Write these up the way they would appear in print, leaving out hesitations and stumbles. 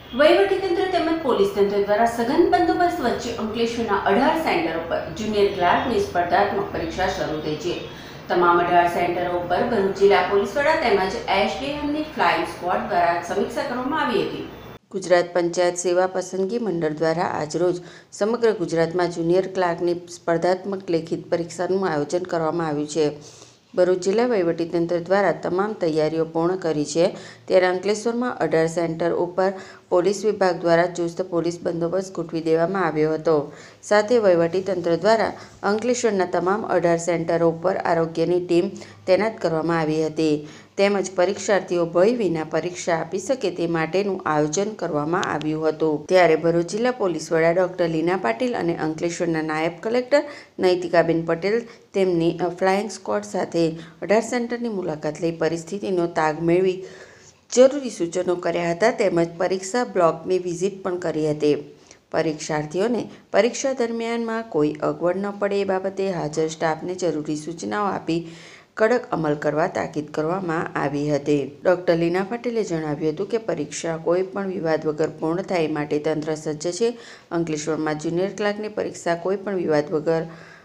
વહીવટીતંત્ર તેમજ પોલીસ તંત્ર દ્વારા સઘન બંદોબસ્ત વચ્ચે અંકલેશ્વરના 18 સેન્ટરો પર જુનિયર ક્લાર્કની સ્પર્ધાત્મક પરીક્ષા શરૂ થઈ છે। તમામ 18 સેન્ટરો પર ભરૂચ જિલ્લા પોલીસ વડા તેમજ એસડીએમની ફ્લાઇંગ સ્ક્વોડ દ્વારા સમીક્ષા કરવામાં આવી હતી। ગુજરાત પંચાયત સેવા પસંદગી મંડળ દ્વારા આજરોજ સમગ્ર ગુજરાતમાં જુનિયર ક્લાર્કની સ્પર્ધાત્મક લેખિત પરીક્ષાનું આયોજન કરવામાં આવ્યું છે। ભરૂચ જિલ્લા વહીવટીતંત્ર દ્વારા તમામ તૈયારીઓ પૂર્ણ કરી છે, ત્યારે અંકલેશ્વરમાં 18 સેન્ટર ઉપર પોલીસ વિભાગ દ્વારા ચુસ્ત પોલીસ બંદોબસ્ત ગોઠવી દેવામાં આવ્યો હતો। સાથે વહીવટીતંત્ર દ્વારા અંકલેશ્વરના તમામ 18 સેન્ટરો ઉપર આરોગ્યની ટીમ તૈનાત કરવામાં આવી હતી, તેમજ પરીક્ષાર્થીઓ ભય વિના પરીક્ષા આપી શકે તે માટેનું આયોજન કરવામાં આવ્યું હતું। ત્યારે ભરૂચ જિલ્લા પોલીસ વડા ડોક્ટર લીના પાટીલ અને અંકલેશ્વરના નાયબ કલેક્ટર નૈતિકાબેન પટેલ તેમની ફ્લાઇંગ સ્ક્વોડ સાથે 18 સેન્ટરની મુલાકાત લઈ પરિસ્થિતિનો તાગ મેળવી જરૂરી સૂચનો કર્યા હતા, તેમજ પરીક્ષા બ્લોકની વિઝિટ પણ કરી હતી। પરીક્ષાર્થીઓને પરીક્ષા દરમિયાનમાં કોઈ અગવડ ન પડે એ બાબતે હાજર સ્ટાફને જરૂરી સૂચનાઓ આપી કડક અમલ કરવા તાકીદ કરવામાં આવી હતી। ડોક્ટર લીના પાટીલે જણાવ્યું હતું કે પરીક્ષા કોઈ પણ વિવાદ વગર પૂર્ણ થાય એ માટે તંત્ર સજ્જ છે। અંકલેશ્વરમાં જુનિયર ક્લાર્કની પરીક્ષા કોઈ પણ વિવાદ વગર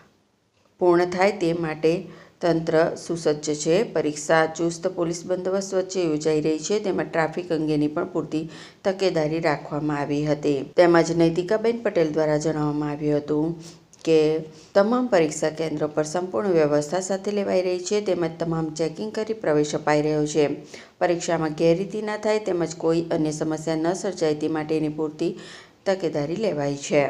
પૂર્ણ થાય તે માટે તંત્ર સુસજ્જ છે। પરીક્ષા ચુસ્ત પોલીસ બંદોબસ્ત વચ્ચે યોજાઈ રહી છે, તેમજ ટ્રાફિક અંગેની પણ પૂરતી તકેદારી રાખવામાં આવી હતી। તેમજ નૈતિકાબેન પટેલ દ્વારા જણાવવામાં આવ્યું હતું કે તમામ પરીક્ષા કેન્દ્રો પર સંપૂર્ણ વ્યવસ્થા સાથે લેવાઈ રહી છે, તેમજ તમામ ચેકિંગ કરી પ્રવેશ અપાઈ રહ્યો છે। પરીક્ષામાં ગેરરીતિ ના થાય તેમજ કોઈ અન્ય સમસ્યા ન સર્જાય તે માટેની પૂરતી તકેદારી લેવાઈ છે।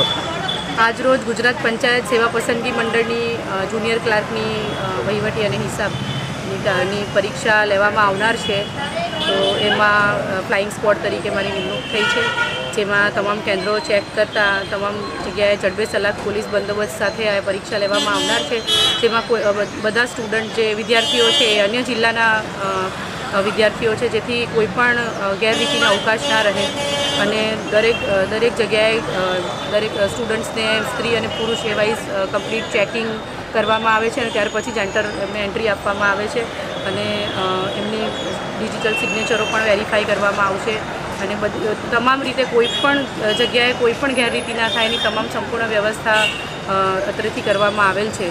આજરોજ ગુજરાત પંચાયત સેવા પસંદગી મંડળની જુનિયર ક્લાર્કની વહીવટી અને હિસાબની પરીક્ષા લેવામાં આવનાર છે, તો એમાં ફ્લાઇંગ સ્ક્વોડ તરીકે મારી નિમણૂક થઈ છે, જેમાં તમામ કેન્દ્રો ચેક કરતા તમામ જગ્યાએ જડબે સલાક પોલીસ બંદોબસ્ત સાથે આ પરીક્ષા લેવામાં આવનાર છે, જેમાં બધા સ્ટુડન્ટ જે વિદ્યાર્થીઓ છે એ અન્ય જિલ્લાના વિદ્યાર્થીઓ છે, જેથી કોઈ પણ ગેરરીતિનો અવકાશ ના રહે અને દરેક જગ્યાએ દરેક સ્ટુડન્ટ્સને સ્ત્રી અને પુરુષ એ વાઇઝ કમ્પ્લીટ ચેકિંગ કરવામાં આવે છે અને ત્યાર પછી જ એમને એન્ટ્રી આપવામાં આવે છે અને એમની ડિજિટલ સિગ્નેચરો પણ વેરીફાઈ કરવામાં આવશે અને તમામ રીતે કોઈ પણ જગ્યાએ કોઈ પણ ગેરરીતિ ના થાય એની તમામ સંપૂર્ણ વ્યવસ્થા અત્રેથી કરવામાં આવેલ છે।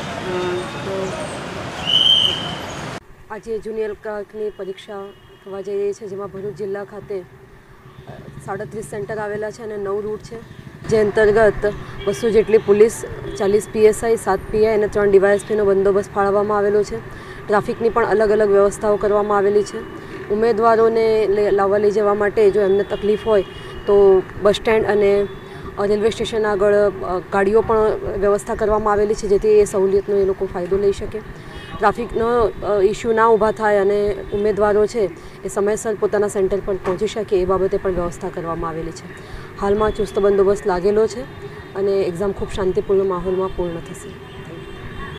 તો આજે જુનિયર ક્લાર્કની પરીક્ષા થવા જઈ રહી છે, જેમાં ભરૂચ જિલ્લા ખાતે 37 સેન્ટર આવેલા છે અને 9 રૂટ છે, જે અંતર્ગત 200 જેટલી પોલીસ, 40 પીએસઆઈ, 7 પીઆઈ અને 3 ડીવાયએસપીનો બંદોબસ્ત ફાળવવામાં આવેલો છે। ટ્રાફિકની પણ અલગ અલગ વ્યવસ્થાઓ કરવામાં આવેલી છે। ઉમેદવારોને લાવવા લઈ જવા માટે જો એમને તકલીફ હોય તો બસ સ્ટેન્ડ અને રેલવે સ્ટેશન આગળ ગાડીઓ પણ વ્યવસ્થા કરવામાં આવેલી છે, જેથી એ સહુલિયતનો એ લોકો ફાયદો લઈ શકે। ટ્રાફિકનો ઇસ્યુ ના ઊભા થાય અને ઉમેદવારો છે એ સમયસર પોતાના સેન્ટર પર પહોંચી શકે એ બાબતે પણ વ્યવસ્થા કરવામાં આવેલી છે। હાલમાં ચુસ્ત બંદોબસ્ત લાગેલો છે અને એક્ઝામ ખૂબ શાંતિપૂર્ણ માહોલમાં પૂર્ણ થશે।